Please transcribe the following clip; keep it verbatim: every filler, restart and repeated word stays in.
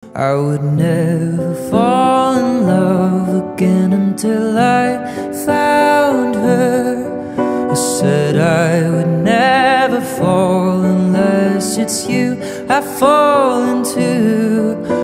I would never fall in love again until I found her. I said I would never fall unless it's you I fall into.